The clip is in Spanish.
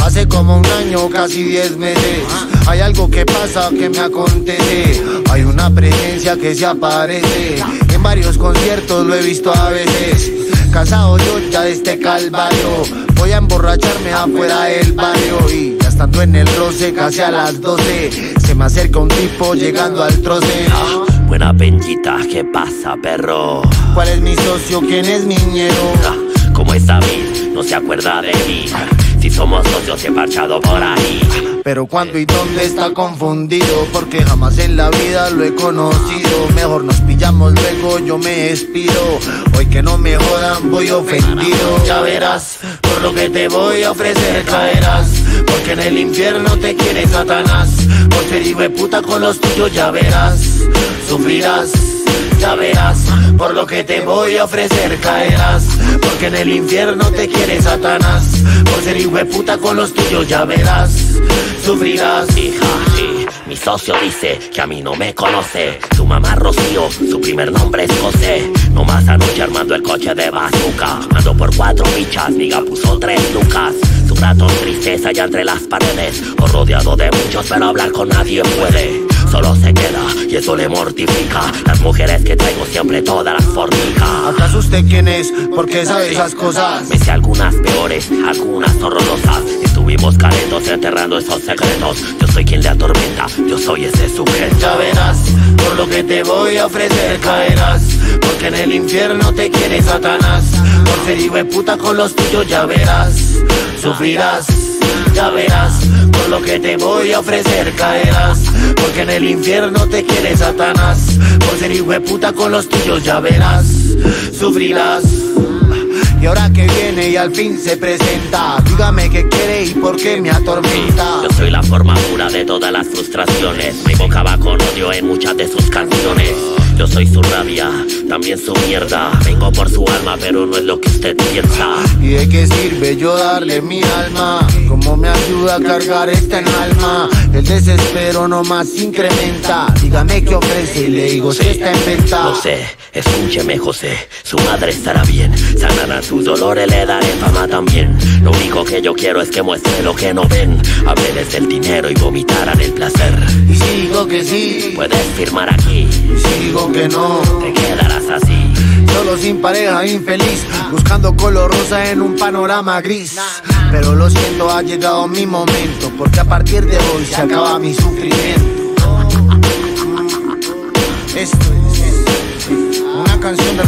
Hace como un año, casi 10 meses, hay algo que pasa que me acontece. Hay una presencia que se aparece. En varios conciertos lo he visto a veces. Cansado yo ya de este calvario, voy a emborracharme afuera del barrio. Y ya estando en el roce, casi a las 12, se me acerca un tipo llegando al troce. Buena benchita, ¿qué pasa, perro? ¿Cuál es mi socio? ¿Quién es mi ñero? ¿Cómo es David? No se acuerda de mí. Si somos socios he parchado por ahí. Pero cuándo y dónde está confundido, porque jamás en la vida lo he conocido. Mejor nos pillamos luego, yo me despido. Hoy que no me jodan voy ofendido. Ya verás, por lo que te voy a ofrecer caerás, porque en el infierno te quiere Satanás. Por ser hijo de puta con los tuyos ya verás, sufrirás. Ya verás, por lo que te voy a ofrecer caerás, porque en el infierno te quiere Satanás. Por ser hijo de puta con los tuyos ya verás, sufrirás. Hija, sí, mi socio dice que a mí no me conoce. Su mamá Rocío, su primer nombre es José. No más anoche armando el coche de bazooka. Ando por 4 bichas, miga puso 3 lucas. Su rato tristeza ya entre las paredes, o rodeado de muchos pero hablar con nadie puede. Solo se queda y eso le mortifica. Las mujeres que traigo siempre todas las fornica. ¿Acaso usted quién es? ¿Por qué sabe esas cosas? Me sé algunas peores, algunas horrorosas. Estuvimos calentos enterrando esos secretos. Yo soy quien le atormenta, yo soy ese sujeto. Ya verás, por lo que te voy a ofrecer caerás, porque en el infierno te quiere Satanás. Por ser hijo de puta con los tuyos ya verás, sufrirás. Ya verás, por lo que te voy a ofrecer caerás, porque en el infierno te quiere Satanás. Por ser hijo de puta con los tuyos ya verás, sufrirás. Y ahora que viene y al fin se presenta, dígame qué quiere y por qué me atormenta. Yo soy la forma pura de todas las frustraciones. Mi boca va con odio en muchas de sus canciones. Yo soy su rabia, también su mierda. Vengo por su alma, pero no es lo que usted piensa. ¿Y de qué sirve yo darle mi alma? ¿Cómo me ayuda a cargar esta en alma? El desespero nomás incrementa. Dígame qué ofrece y le digo si está en venta. No sé, escúcheme José, su madre estará bien. Sanarán sus dolores, le daré fama también. Lo único que yo quiero es que muestre lo que no ven. Hábleles del dinero y vomitarán el placer. Y si digo que sí, puedes firmar aquí. Y si digo que no, te quedarás así. Solo sin pareja, infeliz, buscando color rosa en un panorama gris. Pero lo siento, ha llegado mi momento, porque a partir de hoy se acaba mi sufrimiento. Esto es una canción de